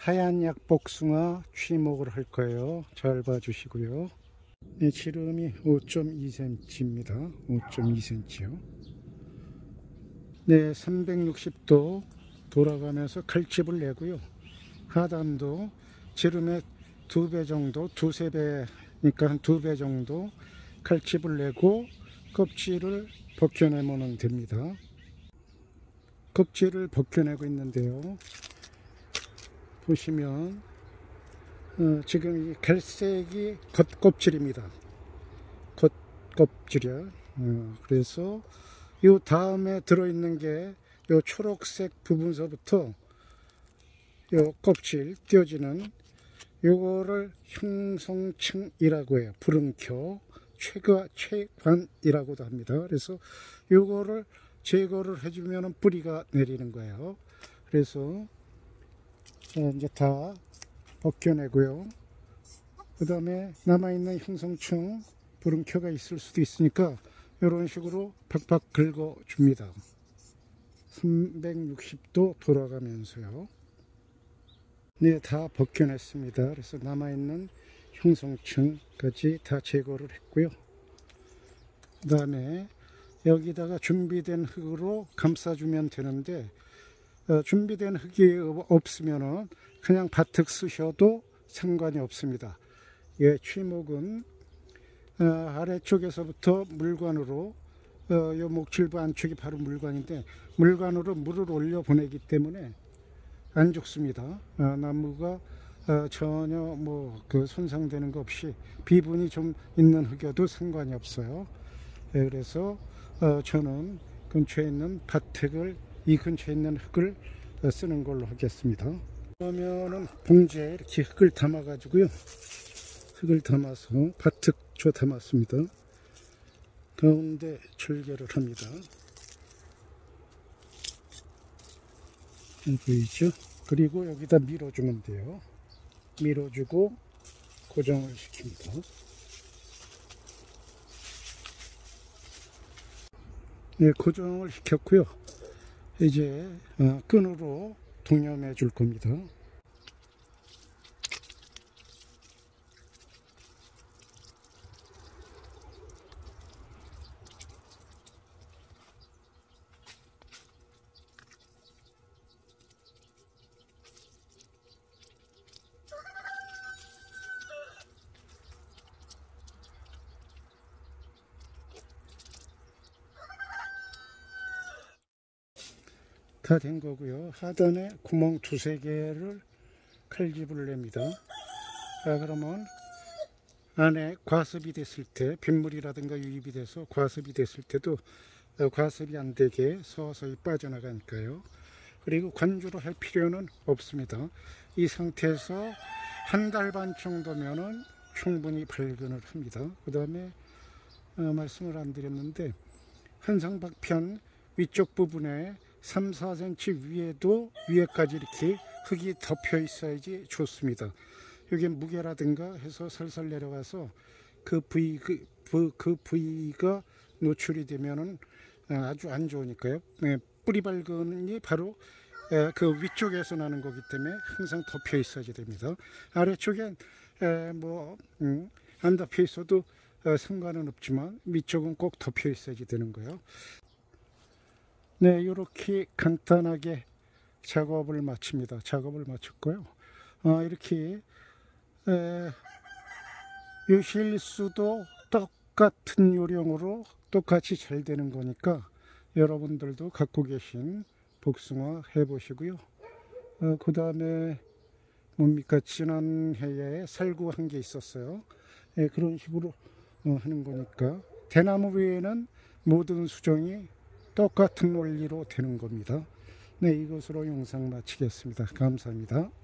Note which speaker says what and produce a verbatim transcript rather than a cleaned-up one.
Speaker 1: 하얀 약 복숭아 취목을 할 거예요. 잘 봐주시고요. 네, 지름이 오 점 이 센티미터입니다. 오 점 이 센티미터요. 네, 삼백육십 도 돌아가면서 칼집을 내고요. 하단도 지름의 두 배 정도, 두세 배니까 한 두 배 정도 칼집을 내고 껍질을 벗겨내면 됩니다. 껍질을 벗겨내고 있는데요. 보시면 어, 지금 이 갈색이 겉껍질입니다. 겉껍질이야. 어, 그래서 이 다음에 들어있는 게 이 초록색 부분서부터 이 껍질 띄어지는 요거를 형성층이라고 해요. 부름켜 최과 최관이라고도 합니다. 그래서 요거를 제거를 해주면 뿌리가 내리는 거예요. 그래서 이제 다 벗겨내고요. 그 다음에 남아있는 형성층 부름켜가 있을 수도 있으니까 이런 식으로 팍팍 긁어 줍니다. 삼백육십 도 돌아가면서요. 네, 다 벗겨냈습니다. 그래서 남아있는 형성층까지 다 제거를 했고요. 그 다음에 여기다가 준비된 흙으로 감싸주면 되는데 어, 준비된 흙이 없으면 그냥 바특 쓰셔도 상관이 없습니다. 예, 취목은 어, 아래쪽에서부터 물관으로 어, 요 목줄부 안쪽이 바로 물관인데 물관으로 물을 올려 보내기 때문에 안 죽습니다. 어, 나무가 어, 전혀 뭐 그 손상되는 거 없이 비분이 좀 있는 흙여도 상관이 없어요. 예, 그래서 어, 저는 근처에 있는 바특을 이 근처에 있는 흙을 어, 쓰는 걸로 하겠습니다. 그러면은 봉지에 이렇게 흙을 담아 가지고요. 흙을 담아서 바특조 담았습니다. 가운데 절개를 합니다. 보이죠? 그리고 여기다 밀어주면 돼요. 밀어주고 고정을 시킵니다. 네, 고정을 시켰고요. 이제 끈으로 동염해 줄 겁니다. 다 된 거고요. 하단에 구멍 두세 개를 칼집을 냅니다. 아, 그러면 안에 과습이 됐을 때 빗물이라든가 유입이 돼서 과습이 됐을 때도 과습이 안 되게 서서히 빠져나가니까요. 그리고 관주를 할 필요는 없습니다. 이 상태에서 한 달 반 정도면은 충분히 발근을 합니다. 그 다음에 어, 말씀을 안 드렸는데 한상박편 위쪽 부분에 삼, 사 센티미터 위에도 위에까지 이렇게 흙이 덮여 있어야지 좋습니다. 여기 무게라든가 해서 살살 내려가서 그 부위, 그, 부, 그 부위가 노출이 되면은 아주 안 좋으니까요. 네, 뿌리 발근이 바로 그 위쪽에서 나는 거기 때문에 항상 덮여 있어야 됩니다. 아래쪽엔 뭐 안 덮여 있어도 상관은 없지만 위쪽은 꼭 덮여 있어야 되는 거예요. 네, 이렇게 간단하게 작업을 마칩니다. 작업을 마쳤고요. 어, 이렇게 에, 유실수도 똑같은 요령으로 똑같이 잘 되는 거니까 여러분들도 갖고 계신 복숭아 해보시고요. 어, 그 다음에 뭡니까, 지난해에 살구한 게 있었어요. 예, 그런 식으로 어, 하는 거니까 대나무 외에는 모든 수종이 똑같은 원리로 되는 겁니다. 네, 이것으로 영상 마치겠습니다. 감사합니다.